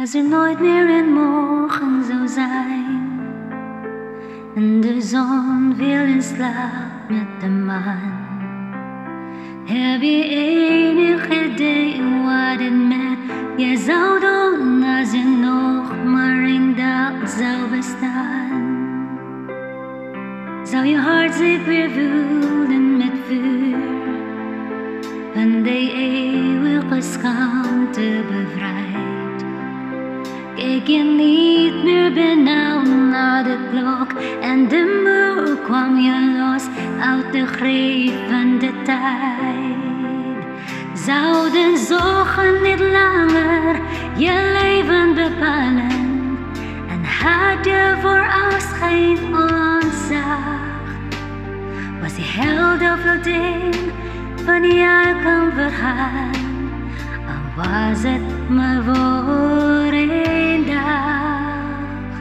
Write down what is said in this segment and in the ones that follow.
Als er nooit meer een morgen zou zijn en de zon viel in slaap met de maan, heb je enig idee wat het met je zou doen als je nog maar een dag zou bestaan? Zou je hart zich weer voelen met vuur van de eeuwige schaamte bevrijd? Kijk je niet meer benauwd naar de klok en de muur kwam je los uit de greep van de tijd. Zou de zorgen niet langer je leven bepalen en had je voor afscheid ontzag? Was je held of heldin van je kan verhalen? Al was het maar voor een dag.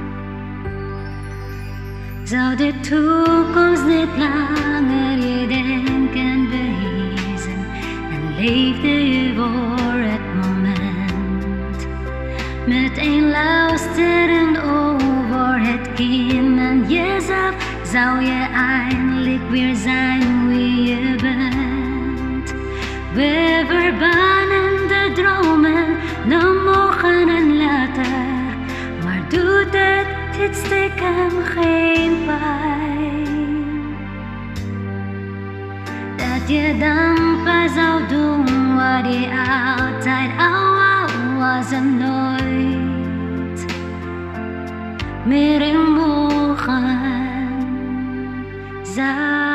Zou de toekomst niet langer je denken beheersen en leefde je voor het moment met een luisteren over het kind en jezelf? Zou je eindelijk weer zijn wie je bent? We verbannen de dromen naar morgen en later, maar doet het stiekem geen pijn? Dat je dan pas zou doen wat je altijd al wou, was er nooit meer een morgen zou.